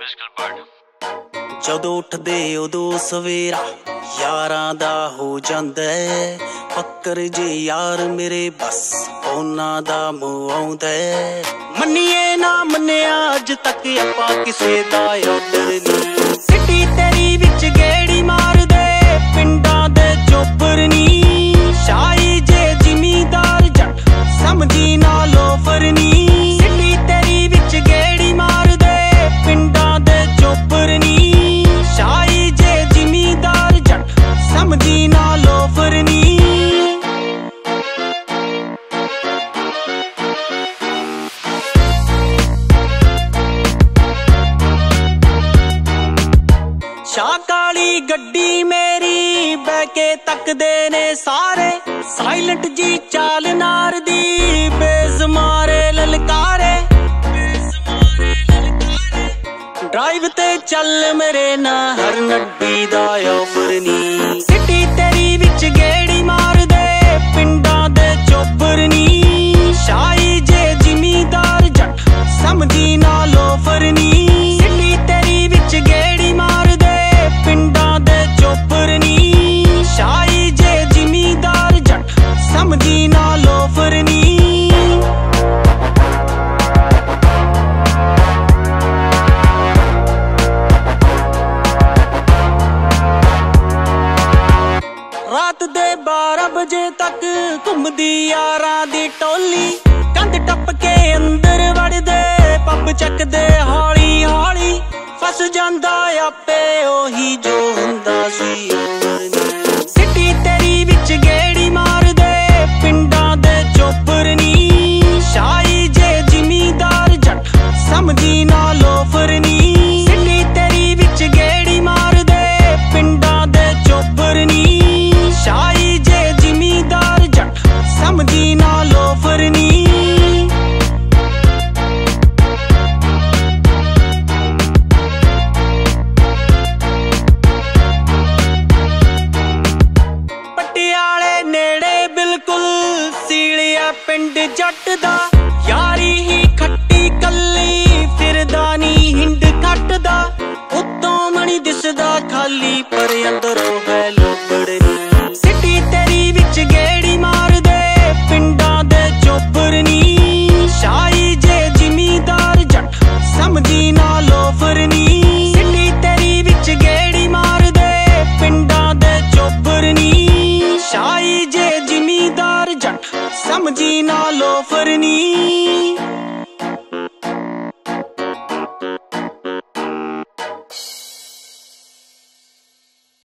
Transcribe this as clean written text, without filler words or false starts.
Musical part. ਜਦੋਂ ਉੱਠਦੇ ਉਦੋਂ ਸਵੇਰਾ ਯਾਰਾਂ ਦਾ ਹੋ ਜਾਂਦਾ ਫੱਕਰ ਜੇ ਯਾਰ ਮੇਰੇ ਬਸ ਉਹਨਾਂ ਦਾ ਮੂੰਹ ਆਉਂਦਾ ਮੰਨੀਏ ਨਾ ਮੰਨਿਆ ਅੱਜ ਤੱਕ ਆਪਾਂ ਕਿਸੇ ਦਾ ਆਰਡਰ ਨਹੀਂ ਸਿੱਟੀ ਤੇਰੀ ਵਿੱਚ ਗੇੜੀ ਮਾਰਦੇ ਪਿੰਡਾਂ ਦੇ ਚੋਬਰ ਨੀ ਸ਼ਾਈ ਜੇ ਜ਼ਿਮੀਦਾਰ ਜੱਟ ਸਮਝੀ ਨਾ ਲੋਫਰ ਨੀ ਸਿੱਟੀ ਤੇਰੀ ਵਿੱਚ ਗੇੜੀ ਮਾਰਦੇ ਪਿੰਡਾਂ ਦੇ ਚੋਬਰ ਨੀ ਸ਼ਾਈ ਜੇ ਜ਼ਿਮੀਦਾਰ ਜੱਟ ਸਮਝੀ ਨਾ ਲੋਫਰ ਨੀ ਸ਼ਾਹ ਕਾਲੀ ਗੱਡੀ ਮੇਰੀ ਬਹਿ ਕੇ ਤੱਕਦੇ ਨੇ ਸਾਰੇ ਸਾਇਲੈਂਟ ਜੀ ਚਾਲ ਨਾਰ ਦੀ ਬੇਜ਼ਮਾਰੇ ਲਲਕਾਰੇ ਡਰਾਈਵ ਤੇ ਚੱਲ ਮੇਰੇ ਨਾ ਹਰ ਨੱਡੀ ਦਾ ਆਫਰ ਨੀ ਸਿੱਟੀ ਤੇਰੀ ਵਿੱਚ ਗੇੜੀ ਮਾਰਦੇ ਪਿੰਡਾਂ ਦੇ ਚੋਬਰ ਨੀ ਸ਼ਾਈ ਜੇ ਜ਼ਿਮੀਦਾਰ ਜੱਟ ਸਮਝੀ ਨਾ ਲੋਫਰ ਨੀ ਸਿੱਟੀ ਤੇਰੀ ਵਿੱਚ ਗੇੜੀ ਮਾਰਦੇ ਪਿੰਡਾਂ ਦੇ ਚੋਬਰ ਨੀ ਸ਼ਾਈ ਜੇ ਜ਼ਿਮੀਦਾਰ ਜੱਟ ਸਮਝੀ ਨਾ ਲੋਫਰ ਨੀ ਰਾਤ ਦੇ 12 ਵਜੇ ਤੱਕ ਘੁੰਮਦੀ ਯਾਰਾਂ ਦੀ ਟੋਲੀ ਕੰਧ ਟੱਪ ਕੇ ਅੰਦਰ ਵੜਦੇ ਪੱਬ ਚੱਕਦੇ ਹੌਲੀ ਹੌਲੀ ਫਸ ਜਾਂਦਾ ਆਪੇ